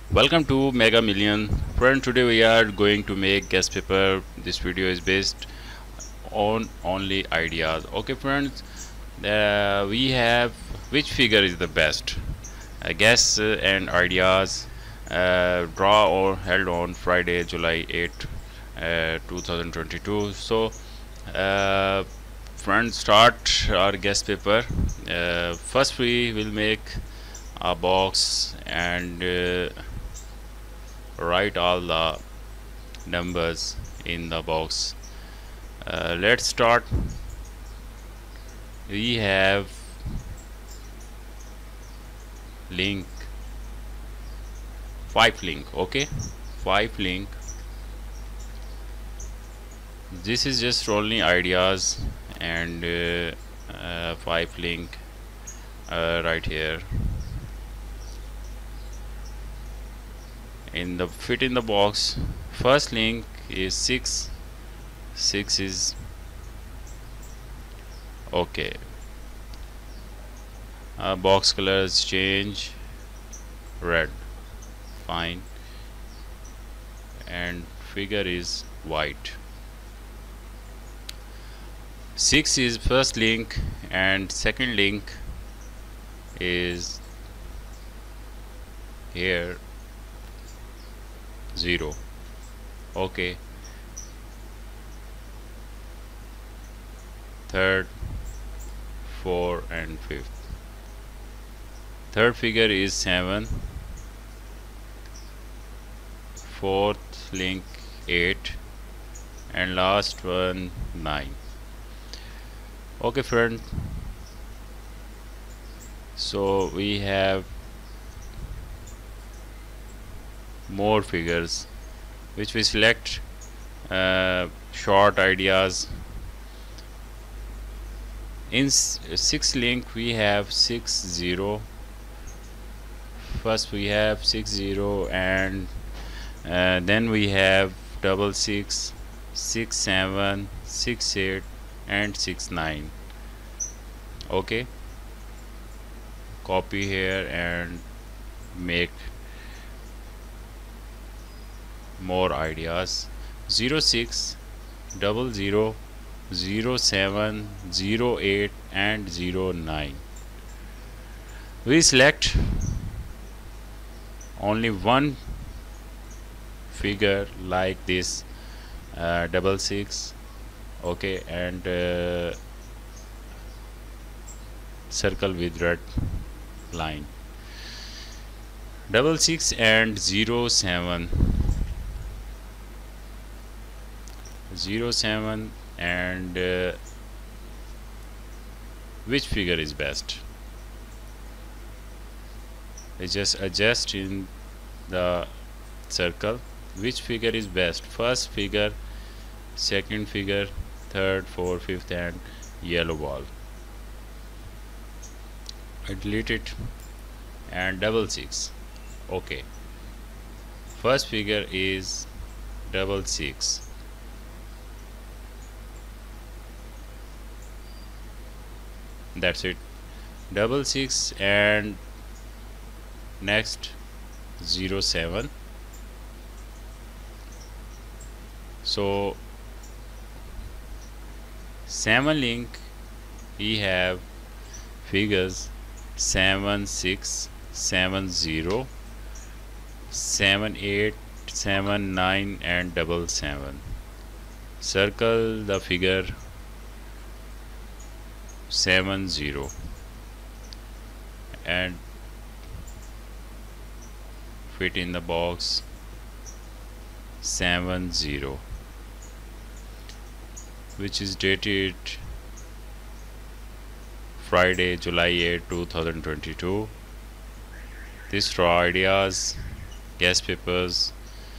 Welcome to Megamillion. Friend, today we are going to make guest paper. This video is based on only ideas. Okay, friends, we have which figure is the best? Guess and ideas. Draw or held on Friday, July 8, 2022. So, uh, friends, start our guest paper. First, we will make a box and write all the numbers in the box. Let's start. We have link 5 link. Okay, 5 link. This is just only ideas and 5 link right here in the fit in the box. First link is 6 is okay. Box colors change red, fine, and figure is white. 6 is first link and second link is here 0. Okay, third, 4 and fifth. Third figure is 7, fourth link 8, and last one 9. Okay, friend, so we have more figures which we select short ideas. In 6 link we have 6 0. First we have 6 0 and then we have 6 6 6 7 6 8 and 6 9. Okay, copy here and make more ideas. 06 00 07 08 and 09. We select only one figure like this 6 okay, and circle with red line. 6 and 07 and which figure is best? We just adjust in the circle which figure is best. First figure, second figure, third, fourth, fifth, and yellow ball. I delete it and 6. Okay, first figure is 6. That's it, 6 and next 07. So 7 link we have figures 7 6 7 0 7 8 7 9 and 7. Circle the figure 7 0 and fit in the box 7 0, which is dated Friday, July 8, 2022. This raw ideas, guest papers.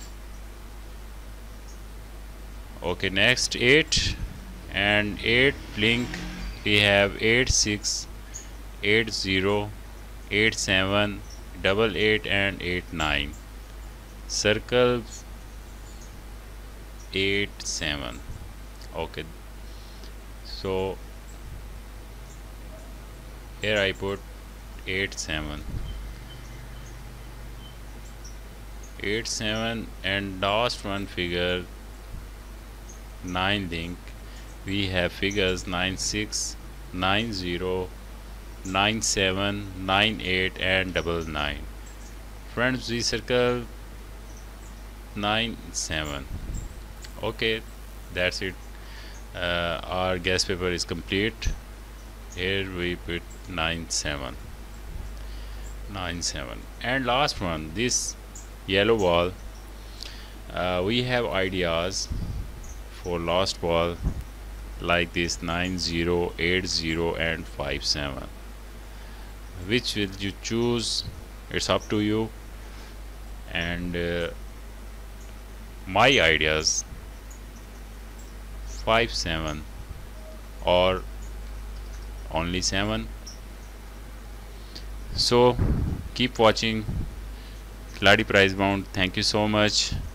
Okay, next 8 and 8 link we have 8 6 8 0 8 7 8 and 8 9. Circle 8 7. Okay, so here I put 8 7. 8 7, and last one figure 9 link. We have figures 9 6, 9 0, 9 7, 9 8, and double 9. Friends, we circle 9 7. Okay, that's it. Our gas paper is complete. Here we put 9 7, 9 7, and last one, this yellow ball. We have ideas for last ball like this 9 0, 8 0, and 5 7. Which will you choose? It's up to you. And my ideas 5 7 or only 7. So keep watching Ladi Prize Bound. Thank you so much.